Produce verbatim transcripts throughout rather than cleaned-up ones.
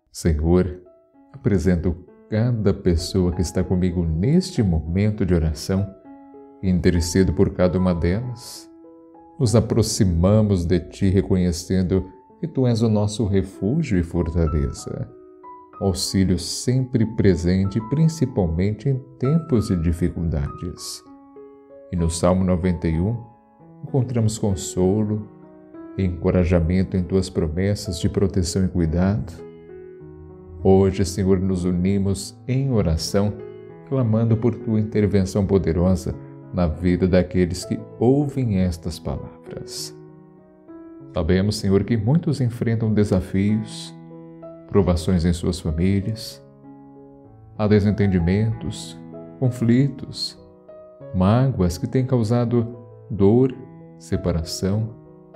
Senhor, apresento cada pessoa que está comigo neste momento de oração e intercedo por cada uma delas. Nos aproximamos de Ti reconhecendo que Tu és o nosso refúgio e fortaleza, auxílio sempre presente, principalmente em tempos de dificuldades. E no Salmo noventa e um, encontramos consolo e encorajamento em Tuas promessas de proteção e cuidado. Hoje, Senhor, nos unimos em oração, clamando por Tua intervenção poderosa na vida daqueles que ouvem estas palavras. Sabemos, Senhor, que muitos enfrentam desafios, provações em suas famílias, há desentendimentos, conflitos, mágoas que têm causado dor, separação.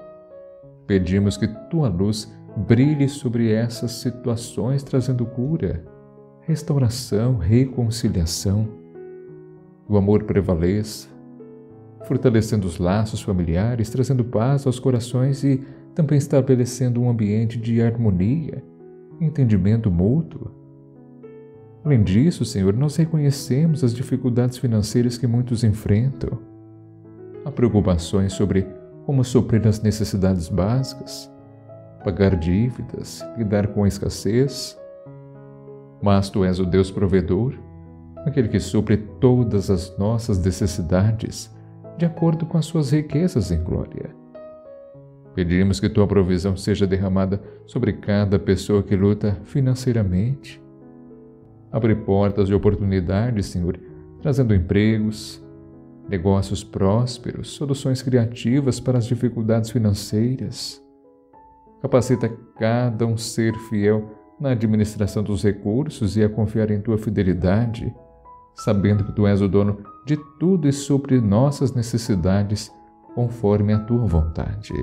Pedimos que Tua luz brilhe sobre essas situações, trazendo cura, restauração, reconciliação. O amor prevaleça, fortalecendo os laços familiares, trazendo paz aos corações e também estabelecendo um ambiente de harmonia, entendimento mútuo. Além disso, Senhor, nós reconhecemos as dificuldades financeiras que muitos enfrentam. Há preocupações sobre como suprir as necessidades básicas, pagar dívidas, lidar com a escassez. Mas Tu és o Deus provedor, aquele que supre todas as nossas necessidades, de acordo com as Suas riquezas em glória. Pedimos que Tua provisão seja derramada sobre cada pessoa que luta financeiramente. Abre portas de oportunidades, Senhor, trazendo empregos, negócios prósperos, soluções criativas para as dificuldades financeiras. Capacita cada um ser fiel na administração dos recursos e a confiar em Tua fidelidade, sabendo que Tu és o dono de tudo e supre nossas necessidades conforme a Tua vontade.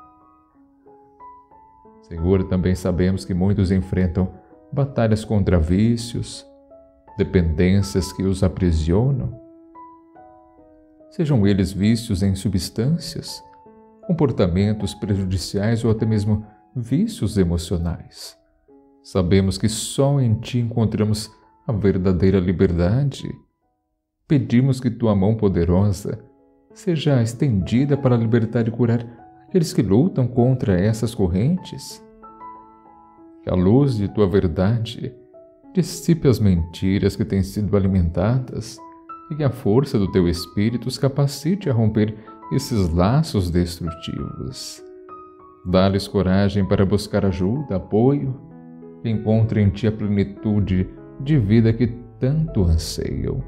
Senhor, também sabemos que muitos enfrentam batalhas contra vícios, dependências que os aprisionam, sejam eles vícios em substâncias, comportamentos prejudiciais ou até mesmo vícios emocionais. Sabemos que só em Ti encontramos a verdadeira liberdade. Pedimos que Tua mão poderosa seja estendida para libertar e curar aqueles que lutam contra essas correntes. Que a luz de Tua verdade dissipe as mentiras que têm sido alimentadas e que a força do Teu Espírito os capacite a romper esses laços destrutivos. Dá-lhes coragem para buscar ajuda, apoio, e encontrem em Ti a plenitude de vida que tanto anseiam.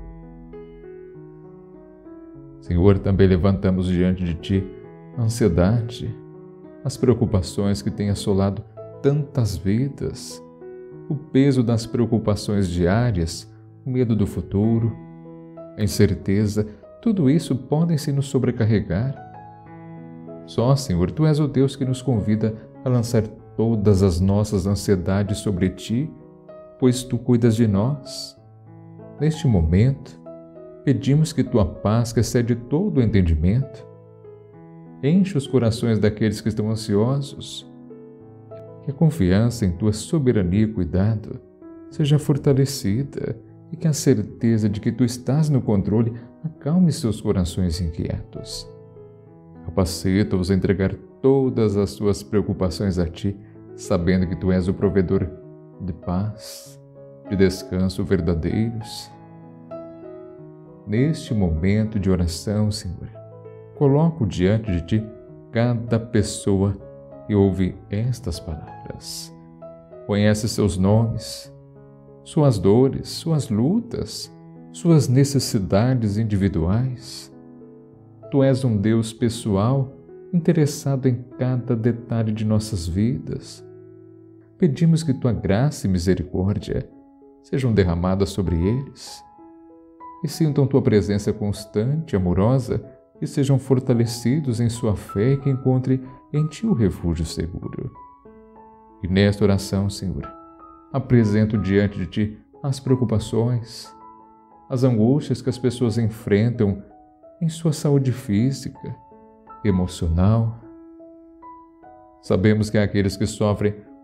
Senhor, também levantamos diante de Ti a ansiedade, as preocupações que têm assolado tantas vidas, o peso das preocupações diárias, o medo do futuro, a incerteza, tudo isso podem se nos sobrecarregar. Só, Senhor, Tu és o Deus que nos convida a lançar todas as nossas ansiedades sobre Ti, pois Tu cuidas de nós. Neste momento, pedimos que Tua paz, que excede todo o entendimento, enche os corações daqueles que estão ansiosos, que a confiança em Tua soberania e cuidado seja fortalecida e que a certeza de que Tu estás no controle acalme seus corações inquietos. Capacita-os a entregar todas as suas preocupações a Ti, sabendo que Tu és o provedor de paz, de descanso verdadeiros. Neste momento de oração, Senhor, coloco diante de Ti cada pessoa que ouve estas palavras. Conhece seus nomes, suas dores, suas lutas, suas necessidades individuais. Tu és um Deus pessoal, interessado em cada detalhe de nossas vidas. Pedimos que Tua graça e misericórdia sejam derramadas sobre eles e sintam Tua presença constante, amorosa, e sejam fortalecidos em sua fé e que encontrem em Ti o refúgio seguro. E nesta oração, Senhor, apresento diante de Ti as preocupações, as angústias que as pessoas enfrentam em sua saúde física, emocional. Sabemos que há aqueles que sofrem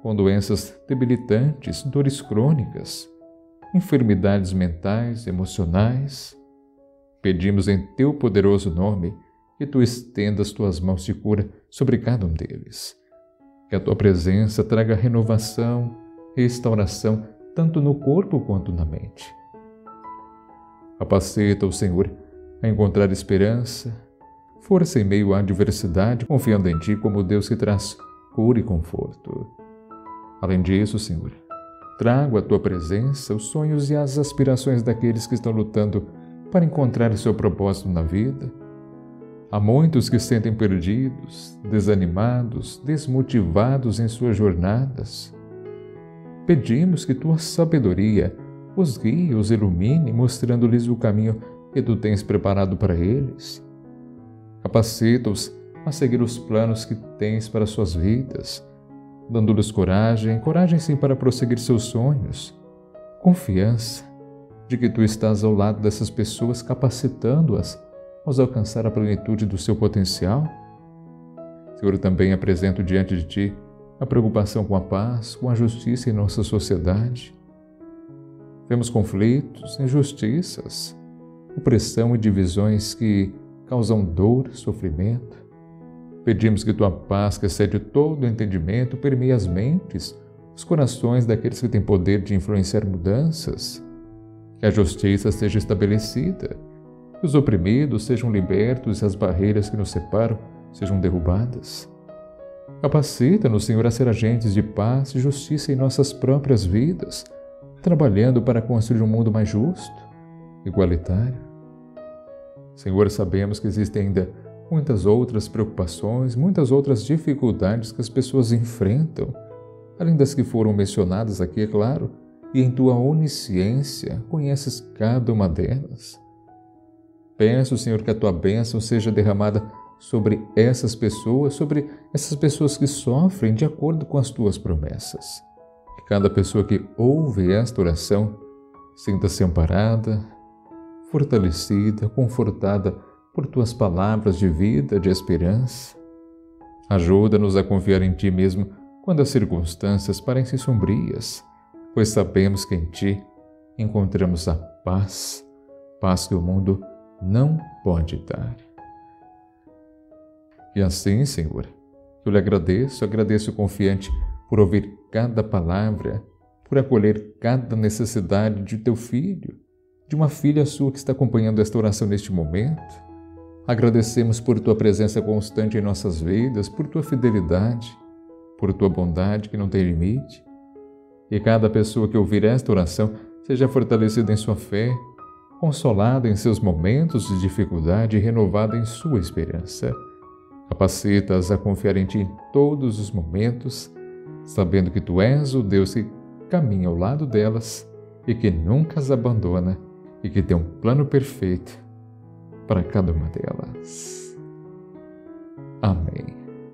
com doenças debilitantes, dores crônicas, enfermidades mentais, emocionais. Pedimos em teu poderoso nome que tu estendas tuas mãos de cura sobre cada um deles. Que a tua presença traga renovação, restauração, tanto no corpo quanto na mente. Capacita o Senhor a encontrar esperança, força em meio à adversidade, confiando em ti como Deus que traz cura e conforto. Além disso, Senhor, trago a tua presença os sonhos e as aspirações daqueles que estão lutando para encontrar o seu propósito na vida. Há muitos que se sentem perdidos, desanimados, desmotivados em suas jornadas. Pedimos que tua sabedoria os guie, os ilumine, mostrando-lhes o caminho que tu tens preparado para eles. Capacita-os a seguir os planos que tens para suas vidas, dando-lhes coragem, coragem sim para prosseguir seus sonhos, confiança de que tu estás ao lado dessas pessoas, capacitando-as a alcançar a plenitude do seu potencial. Senhor, também apresento diante de ti a preocupação com a paz, com a justiça em nossa sociedade. Vemos conflitos, injustiças, opressão e divisões que causam dor, sofrimento. Pedimos que tua paz, que excede todo entendimento, permeie as mentes, os corações daqueles que têm poder de influenciar mudanças. Que a justiça seja estabelecida, que os oprimidos sejam libertos e as barreiras que nos separam sejam derrubadas. Capacita-nos, Senhor, a ser agentes de paz e justiça em nossas próprias vidas, trabalhando para construir um mundo mais justo, igualitário. Senhor, sabemos que existem ainda muitas outras preocupações, muitas outras dificuldades que as pessoas enfrentam, além das que foram mencionadas aqui, é claro, e em tua onisciência conheces cada uma delas. Peço, Senhor, que a tua bênção seja derramada sobre essas pessoas, sobre essas pessoas que sofrem de acordo com as tuas promessas. Que cada pessoa que ouve esta oração sinta-se amparada, fortalecida, confortada por tuas palavras de vida, de esperança. Ajuda-nos a confiar em ti mesmo quando as circunstâncias parecem sombrias, pois sabemos que em ti encontramos a paz, paz que o mundo não pode dar. E assim, Senhor, eu lhe agradeço, agradeço confiante por ouvir cada palavra, por acolher cada necessidade de teu filho, de uma filha sua que está acompanhando esta oração neste momento. Agradecemos por tua presença constante em nossas vidas, por tua fidelidade, por tua bondade que não tem limite. E cada pessoa que ouvir esta oração seja fortalecida em sua fé, consolada em seus momentos de dificuldade e renovada em sua esperança. Capacita-as a confiar em ti em todos os momentos, sabendo que tu és o Deus que caminha ao lado delas e que nunca as abandona e que tem um plano perfeito para cada uma delas. Amém.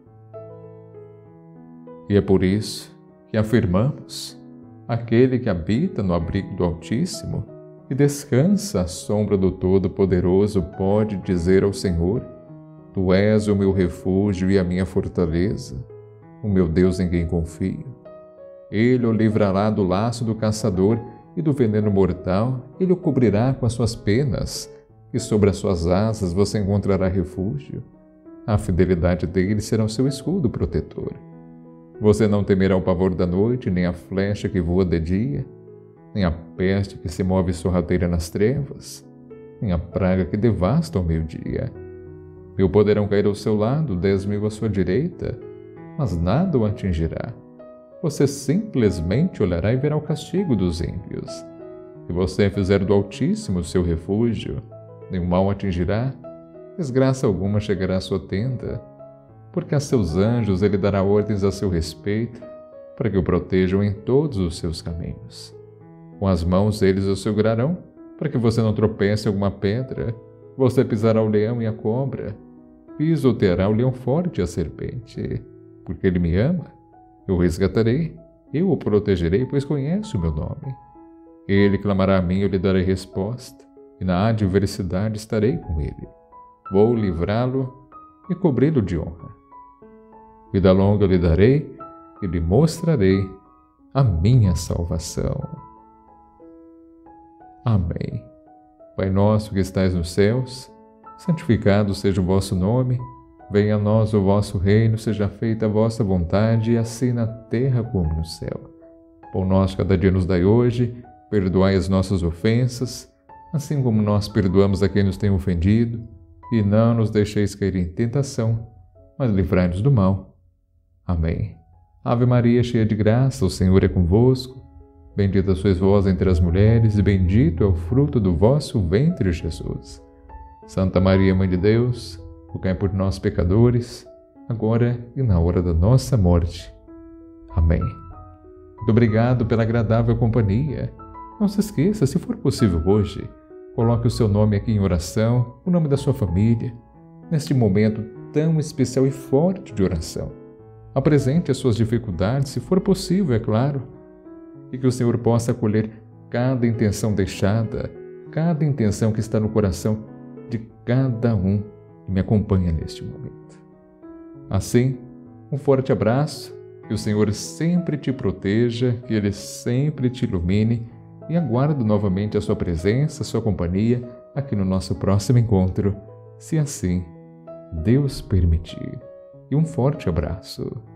E é por isso que afirmamos: aquele que habita no abrigo do Altíssimo e descansa à sombra do Todo-Poderoso pode dizer ao Senhor: Tu és o meu refúgio e a minha fortaleza, o meu Deus em quem confio. Ele o livrará do laço do caçador e do veneno mortal, ele o cobrirá com as suas penas, e sobre as suas asas você encontrará refúgio. A fidelidade dele será o seu escudo protetor. Você não temerá o pavor da noite, nem a flecha que voa de dia, nem a peste que se move sorrateira nas trevas, nem a praga que devasta ao meio-dia. Mil poderão cair ao seu lado, dez mil à sua direita, mas nada o atingirá. Você simplesmente olhará e verá o castigo dos ímpios. Se você fizer do Altíssimo seu refúgio, nenhum mal atingirá, desgraça alguma chegará à sua tenda, porque a seus anjos ele dará ordens a seu respeito, para que o protejam em todos os seus caminhos. Com as mãos eles o segurarão, para que você não tropece em alguma pedra. Você pisará o leão e a cobra, pisoteará o leão forte e a serpente. Porque ele me ama, eu o resgatarei, eu o protegerei, pois conhece o meu nome. Ele clamará a mim, eu lhe darei resposta, e na adversidade estarei com ele. Vou livrá-lo e cobri-lo de honra. Vida longa lhe darei, e lhe mostrarei a minha salvação. Amém. Pai nosso que estais nos céus, santificado seja o vosso nome, venha a nós o vosso reino, seja feita a vossa vontade, assim na terra como no céu. Pão nosso cada dia nos dai hoje, perdoai as nossas ofensas, assim como nós perdoamos a quem nos tem ofendido, e não nos deixeis cair em tentação, mas livrai-nos do mal. Amém. Ave Maria, cheia de graça, o Senhor é convosco. Bendita sois vós entre as mulheres, e bendito é o fruto do vosso ventre, Jesus. Santa Maria, Mãe de Deus, rogai por nós, pecadores, agora e na hora da nossa morte. Amém. Muito obrigado pela agradável companhia. Não se esqueça, se for possível hoje, coloque o seu nome aqui em oração, o nome da sua família, neste momento tão especial e forte de oração. Apresente as suas dificuldades, se for possível, é claro, e que o Senhor possa acolher cada intenção deixada, cada intenção que está no coração de cada um que me acompanha neste momento. Assim, um forte abraço, que o Senhor sempre te proteja, que Ele sempre te ilumine, e aguardo novamente a sua presença, a sua companhia aqui no nosso próximo encontro, se assim Deus permitir. E um forte abraço.